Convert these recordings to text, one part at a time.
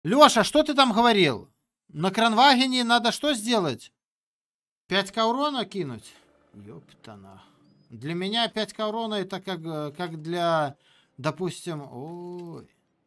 Лёша, что ты там говорил? На кранвагене надо что сделать? 5к урона кинуть? Ёптана. Для меня 5к урона это как для, допустим, ой.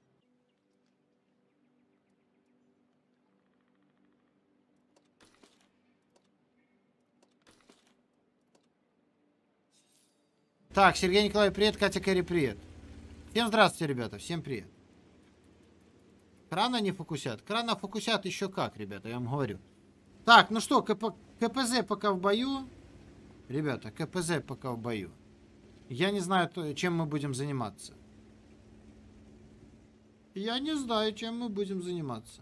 Так, Сергей Николаевич, привет, Катя Кэрри, привет. Всем здравствуйте, ребята, всем привет. Крана не фокусят? Крана фокусят еще как, ребята, я вам говорю. Так, ну что, КПЗ пока в бою. Ребята, КПЗ пока в бою. Я не знаю, чем мы будем заниматься. Я не знаю, чем мы будем заниматься.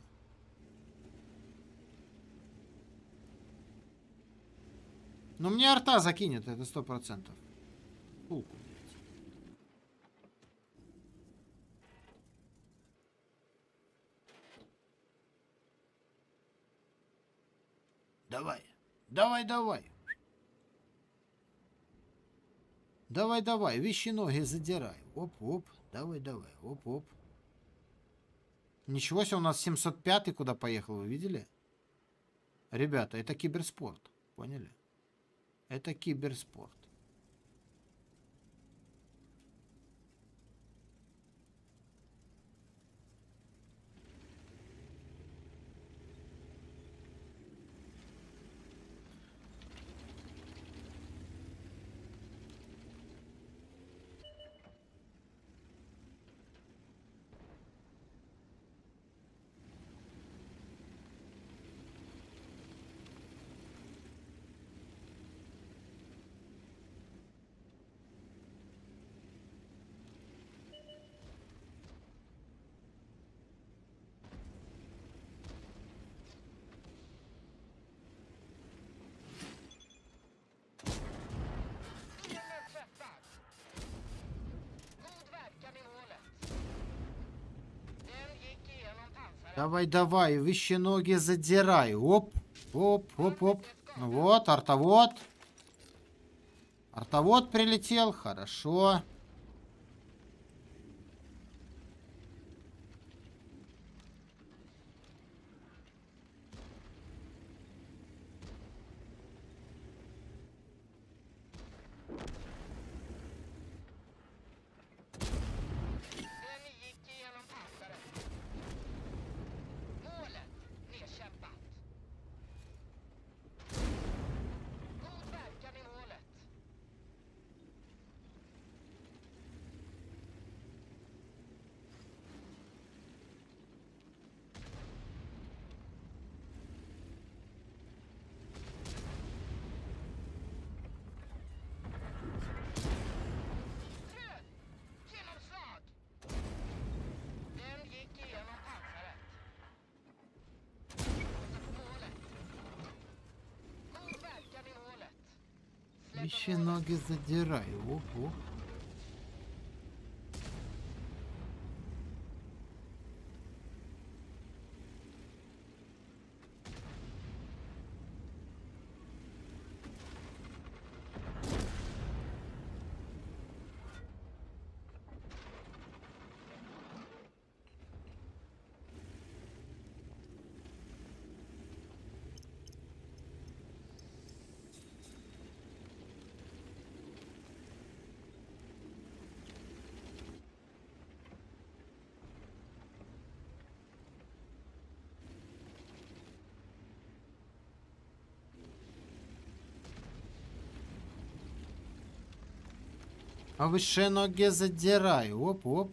Но мне арта закинет, это 100%. Пулку, блядь. Давай. Давай, давай. Давай, давай. Вещи ноги задирай. Оп-оп. Давай, давай. Оп-оп. Ничего себе, у нас 705 куда поехал, вы видели? Ребята, это киберспорт. Поняли? Это киберспорт. Давай, давай, вещи ноги задирай. Оп, оп, оп, оп. Ну вот, артовод. Артовод прилетел, хорошо. Вещи ноги задирай. Оп, оп. А выше ноги задирай. Оп, оп.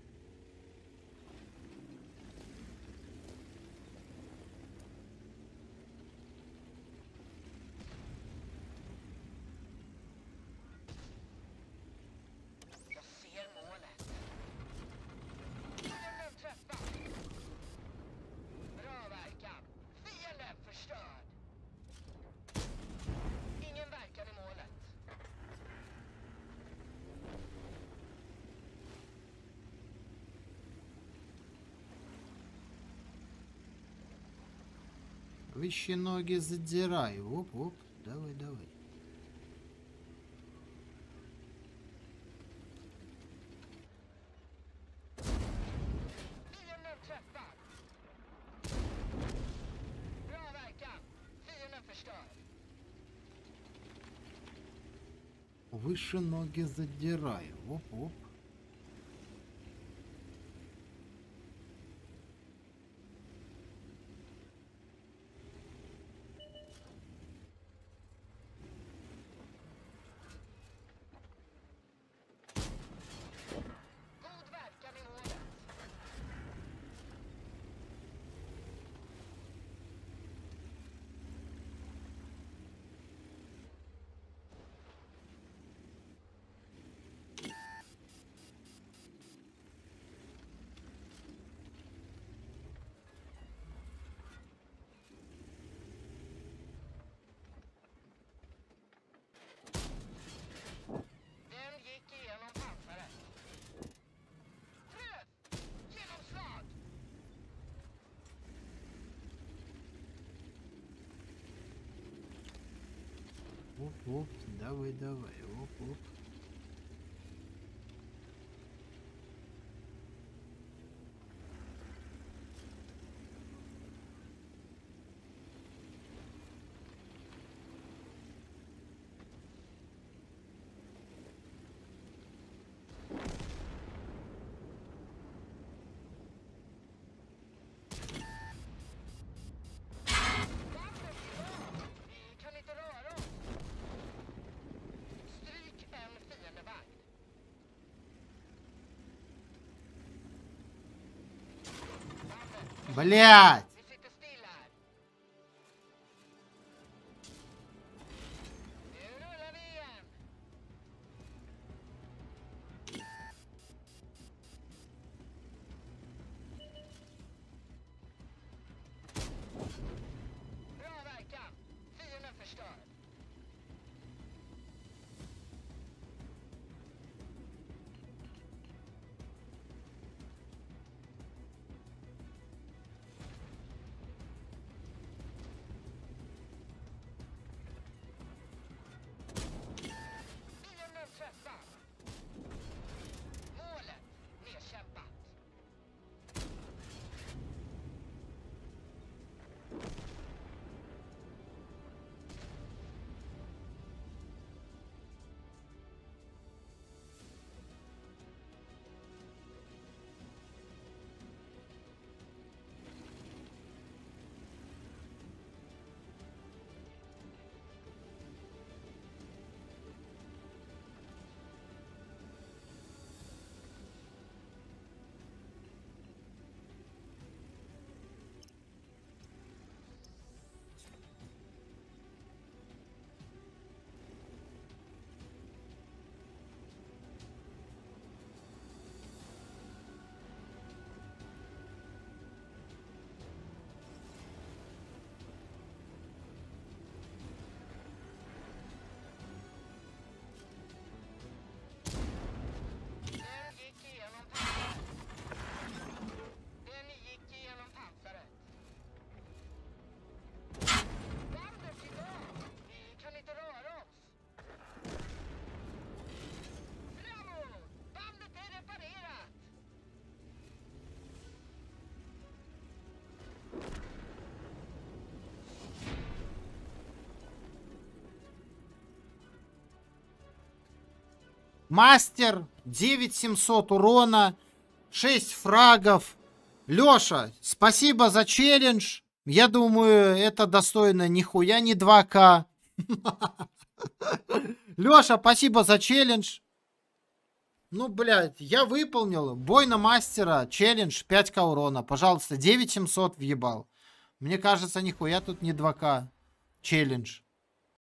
Вещи ноги задирай. Оп, оп. Давай, давай. Выше ноги задираю. Оп-оп. Оп-оп, давай, оп-оп. Блядь! Мастер, 9700 урона, 6 фрагов. Лёша, спасибо за челлендж. Я думаю, это достойно нихуя не 2К. Лёша, спасибо за челлендж. Ну, блядь, я выполнил. Бой на мастера, челлендж, 5К урона. Пожалуйста, 9700 въебал. Мне кажется, нихуя тут не 2К. Челлендж.